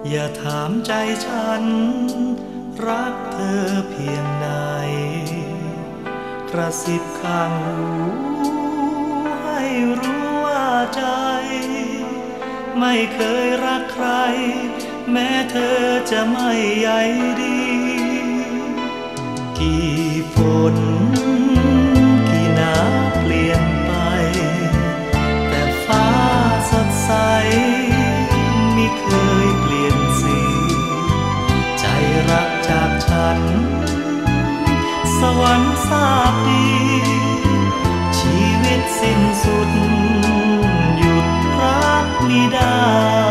อย่าถามใจฉันรักเธอเพียงใดกระซิบข้างหูให้รู้ว่าใจไม่เคยรักใครแม้เธอจะไม่ใยดีกี่ฝนกี่หนาวเปลี่ยนไปแต่ฟ้าสดใสไม่เคยเปลี่ยนสีใจรักจากฉันสวรรค์ทราบดีชีวิตสิ้นสุดหยุดรักมิได้